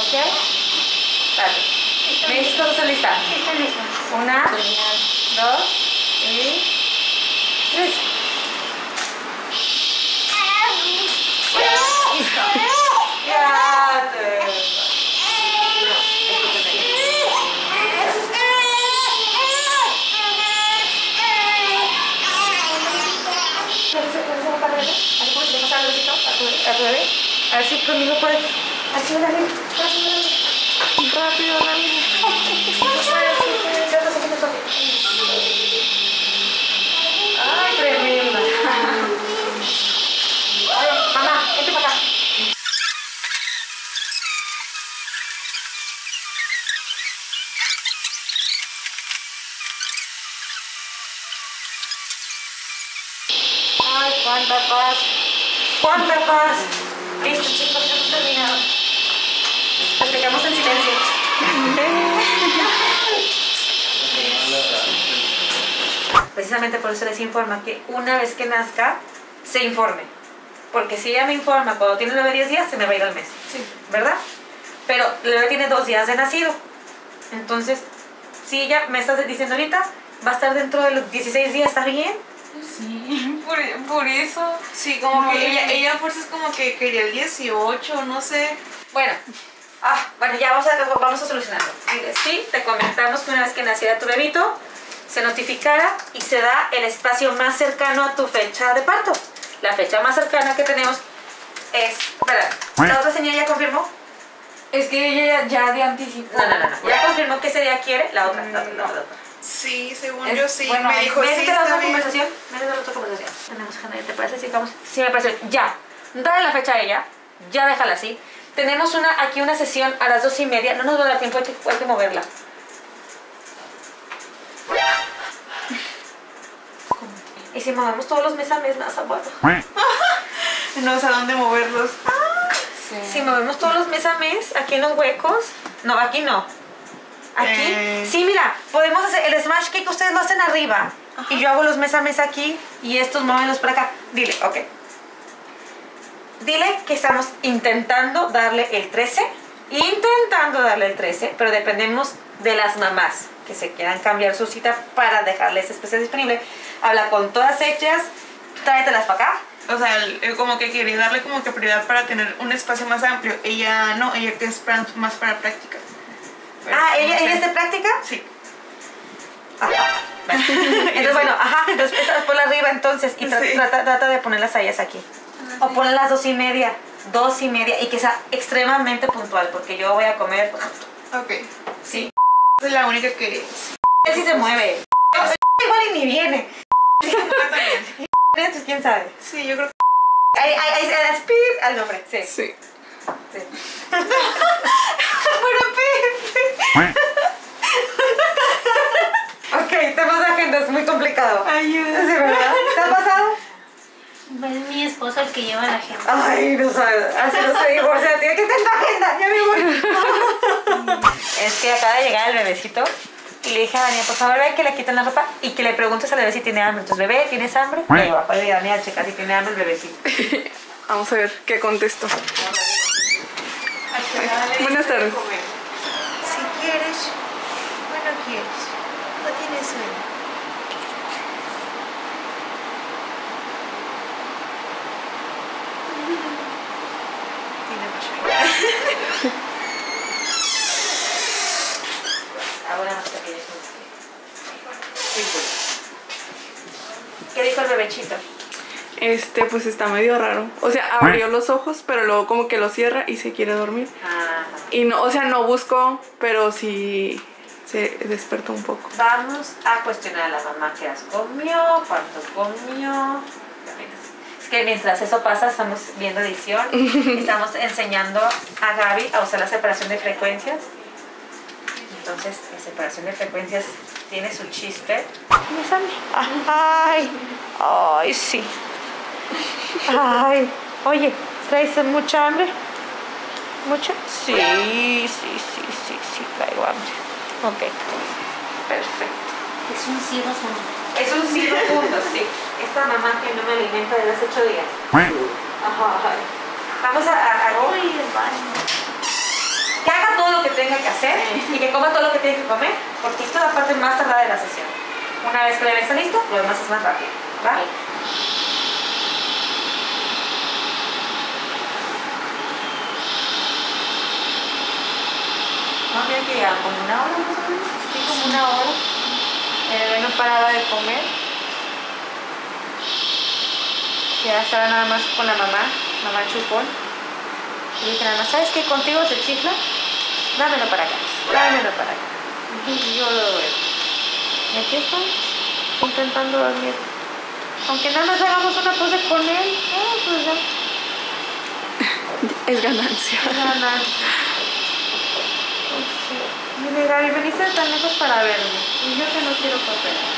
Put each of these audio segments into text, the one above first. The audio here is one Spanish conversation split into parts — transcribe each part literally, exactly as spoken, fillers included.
¿Ok? Vale. ¿Me dices cuando estás lista? Sí, está lista. Una, dos y tres. Listo. Ya te... A ver si conmigo puedes. Así, dale. Rápido, dale. Ay, tremenda. Oye, mamá, vente para acá. Ay, cuánta paz. Cuánta paz. Listo, chicos, hemos terminado. Festejamos en silencio. Precisamente por eso les informa que una vez que nazca, se informe. Porque si ella me informa cuando tiene el bebé diez días, se me va a ir al mes. Sí. ¿Verdad? Pero el bebé tiene dos días de nacido. Entonces, si ella me está diciendo ahorita, va a estar dentro de los dieciséis días, ¿está bien? Sí, por, por eso. Sí, como No, que no, ella, no. ella a fuerzas como que quería el dieciocho, no sé. Bueno, ah, bueno, ya vamos a, vamos a solucionarlo. Sí, te comentamos que una vez que naciera tu bebito, se notificara y se da el espacio más cercano a tu fecha de parto. La fecha más cercana que tenemos es... Espera, ¿la otra señora ya confirmó? Es que ella ya, ya de anticipo. No, no, no, no. ¿Ya confirmó qué ese día quiere? La otra, la otra, la otra. Sí, según Es- yo sí. bueno, me dijo, sí, Métete a la está otra bien. conversación. Métete a la otra conversación. Tenemos, Hanna, ¿te parece si vamos? Sí, me parece. Ya. Dale la fecha a ella. Ya déjala así. Tenemos una, aquí una sesión a las dos y media. No nos va a dar tiempo, hay que, hay que moverla. Y si movemos todos los mes a mes, más abajo. No sé a dónde moverlos. Sí. Si movemos todos los mes a mes, aquí en los huecos. No, aquí no. Aquí. Eh. Sí, mira, podemos hacer el smash cake, ustedes lo hacen arriba. Ajá. Y yo hago los mes a mes aquí y estos muévenlos para acá. Dile, ok. Dile que estamos intentando darle el trece. Intentando darle el trece, pero dependemos de las mamás que se quieran cambiar su cita para dejarle ese espacio disponible. Habla con todas ellas, tráetelas para acá. O sea, el- el como que quería darle como que prioridad para tener un espacio más amplio. Ella no, ella que es para- más para práctica. Pero Ah, no ¿ella, sé. ella es de práctica? Sí. Ajá. Entonces, bueno, ajá, entonces estas por arriba entonces y tra- Sí. trata, trata de ponerlas a ellas aquí. O ponle las dos y media, dos y media y que sea extremadamente puntual porque yo voy a comer. Ok. Sí. Soy la única que... Él sí se mueve. Igual y ni viene. Yo también. Entonces, quién sabe. Sí, yo creo que... Ahí, ahí, ahí, ahí, pip, al nombre, sí. Sí. Sí. Bueno, pip. Ok, temas de agenda, es muy complicado. Ayuda. Sí, ¿verdad? ¿Te ha pasado? Es mi esposo el que lleva la agenda. Ay, no sabes, así no se divorcia, tiene que tener la agenda, ya me voy. Es que acaba de llegar el bebecito y le dije a Daniel, por favor, ve que le quiten la ropa y que le preguntes al bebé si tiene hambre. Entonces, bebé, ¿tienes hambre? Y mi papá le Daniel a checar si tiene hambre el bebecito. Vamos a ver qué contesto. Buenas tardes. Si quieres o no quieres, no tienes sueño. Ahora más pequeño. ¿Qué dijo el bebechito? Este, pues está medio raro. O sea, abrió los ojos, pero luego como que los cierra y se quiere dormir. Ah, Y no, o sea, no buscó, pero sí se despertó un poco. vamos a cuestionar a la mamá qué las comió, cuánto comió. Es que mientras eso pasa, estamos viendo edición. Estamos enseñando a Gaby a usar la separación de frecuencias. Entonces, la separación de frecuencias tiene su chiste. Ay, ay, sí. Ay, oye, ¿traes mucha hambre? ¿Mucha? Sí, sí, sí, sí, sí, traigo hambre. Ok, perfecto. Es un cielo sonoro. Es un sí rotundo, sí. Esta mamá que no me alimenta desde hace ocho días. Ajá, ajá. Vamos a... a, a... Uy, el baño. ¡Que haga tenga que hacer y que coma todo lo que tiene que comer, porque esto es la parte más tardada de la sesión. Una vez que el bebé está listo, lo demás es más rápido, ¿va? No tiene que llegar como una hora más o menos, sí, como una hora. El bebé no paraba de comer. Ya estaba nada más con la mamá, mamá chupón. Y dije nada más, ¿sabes qué? Contigo se chifla, dámelo para acá, dámelo para acá. Y yo lo doy. Y aquí estoy, intentando dormir. Aunque nada más hagamos una pose con él, ah, pues ya. Es ganancia. Es ganancia. Dile, Gaby, veniste de tan lejos para verme. Y yo que no quiero cooperar.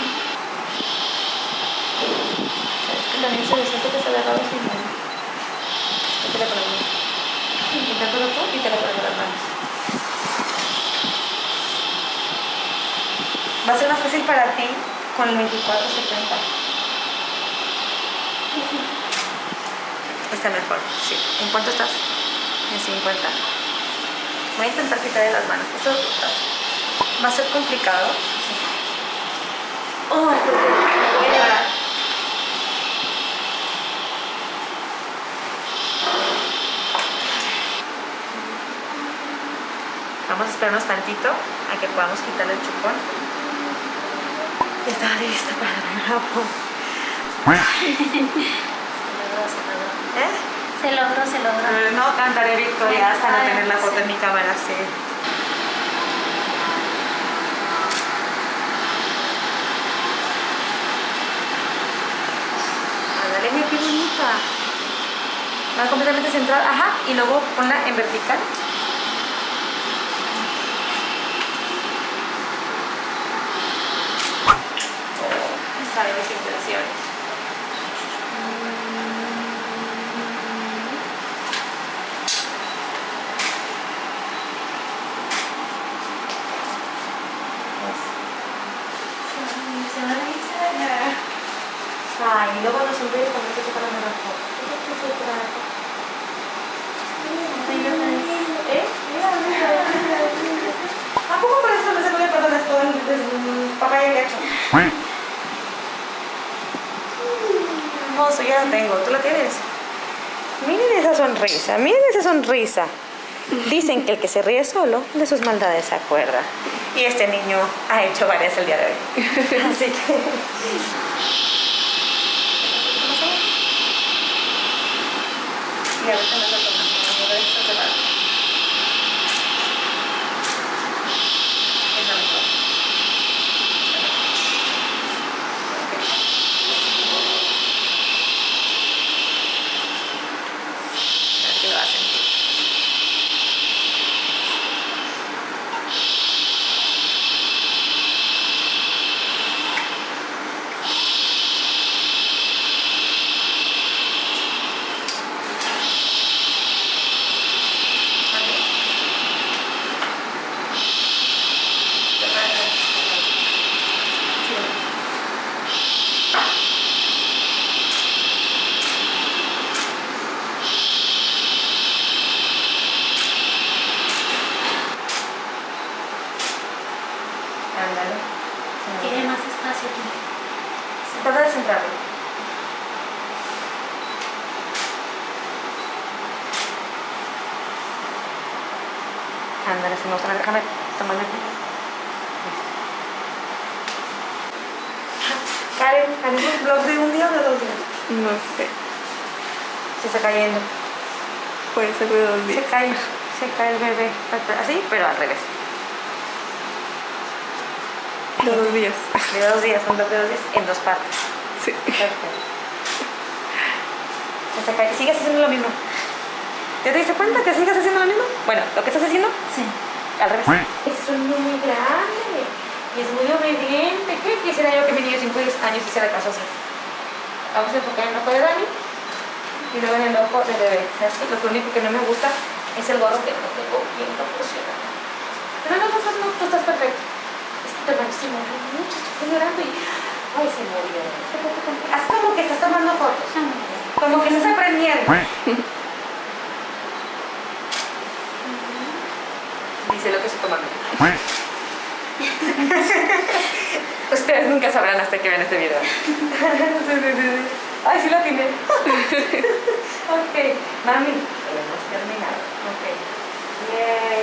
Es que también se siente que se le agarra sin mano. Yo te la pongo. Intentándolo tú y te la pongo las manos. Va a ser más fácil para ti con el veinticuatro setenta. Está mejor, sí. ¿En cuánto estás? En cincuenta. Voy a intentar quitarle las manos. Esto va a ser complicado. Oh, porque me voy a llorar. Vamos a esperarnos tantito a que podamos quitarle el chupón. Ya está lista para la foto. ¿Eh? Se logró, se logró. Eh, no cantaré victoria hasta no Ay, tener la foto sí. en mi cámara, sí. Ándale, mira qué bonita. Va completamente centrada, ajá, y luego ponla en vertical. Oh, sabe mis impresiones. Ay, y luego nos sonríe cuando te toca la foto. ¿Eh? ¿A poco por eso me se puede perder todo el papá y el gacho? Hermoso, ya la tengo. ¿Tú la tienes? Miren esa sonrisa, miren esa sonrisa. Dicen que el que se ríe solo de sus maldades se acuerda. Y este niño ha hecho varias el día de hoy. Así que... Y ahorita me lo tomamos, me lo dejo cerrado. Es la mejor. Aquí lo hacen. Ándale. Tiene más espacio aquí. Trata de centrarlo. Ándale, si me gusta, déjame tomarme aquí. Karen, ¿haremos vlog de un día o de dos días? No sé. Se está cayendo. Puede ser de dos Se días. cae, se cae el bebé. Así, pero al revés. De dos días. De dos días, un vlog de dos días en dos partes. Sí. Perfecto. Se está cayendo. Sigues haciendo lo mismo. ¿Ya te diste cuenta que sigues haciendo lo mismo? Bueno, lo que estás haciendo, Sí. al revés. Es un niño muy grande y es muy obediente. ¿Qué quisiera yo que mi niño de cinco años hiciera caso así? Vamos a enfocar en el ojo de Dani y luego en el ojo del bebé. ¿Sabes qué? Lo único que no me gusta es el gorro que no tengo bien proporcionado. Pero no, no, no, no, tú estás perfecto. Es que te parece muy mucho, estoy llorando y... Ay, se murió. Haz como que estás tomando fotos. Como que estás aprendiendo. sé lo que estoy tomando. Ustedes nunca sabrán hasta que vean este video. Ay, sí lo tiene. Ok, mami, hemos terminado. Ok. Bien.